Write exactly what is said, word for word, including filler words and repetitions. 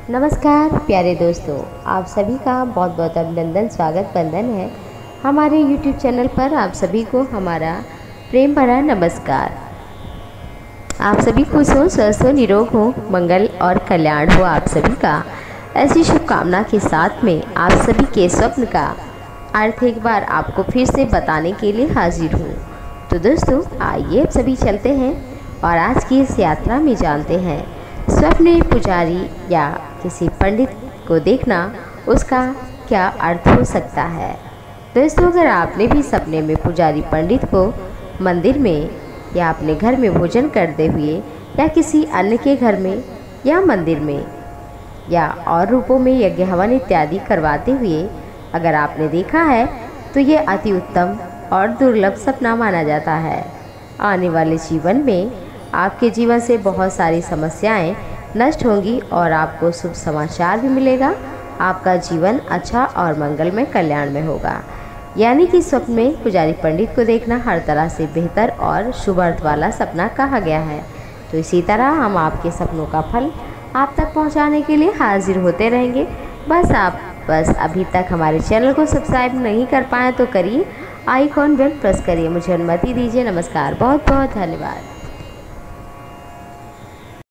नमस्कार प्यारे दोस्तों, आप सभी का बहुत बहुत अभिनंदन, स्वागत, वंदन है हमारे यूट्यूब चैनल पर। आप सभी को हमारा प्रेम भरा नमस्कार। आप सभी खुश हो, स्वस्थ हो, निरोग हो, मंगल और कल्याण हो आप सभी का। ऐसी शुभकामना के साथ में आप सभी के स्वप्न का अर्थ एक बार आपको फिर से बताने के लिए हाजिर हूँ। तो दोस्तों आइए अब सभी चलते हैं और आज की इस यात्रा में जानते हैं स्वप्न पुजारी या किसी पंडित को देखना, उसका क्या अर्थ हो सकता है। दोस्तों अगर आपने भी सपने में पुजारी पंडित को मंदिर में या अपने घर में भोजन करते हुए या किसी अन्य के घर में या मंदिर में या और रूपों में यज्ञ हवन इत्यादि करवाते हुए अगर आपने देखा है तो ये अति उत्तम और दुर्लभ सपना माना जाता है। आने वाले जीवन में आपके जीवन से बहुत सारी समस्याएं नष्ट होंगी और आपको शुभ समाचार भी मिलेगा। आपका जीवन अच्छा और मंगलमय कल्याण में होगा। यानी कि स्वप्न में पुजारी पंडित को देखना हर तरह से बेहतर और शुभ अर्थ वाला सपना कहा गया है। तो इसी तरह हम आपके सपनों का फल आप तक पहुंचाने के लिए हाजिर होते रहेंगे। बस आप बस अभी तक हमारे चैनल को सब्सक्राइब नहीं कर पाए तो करिए, आइकॉन बेल प्रेस करिए। मुझे अनुमति दीजिए। नमस्कार, बहुत बहुत धन्यवाद।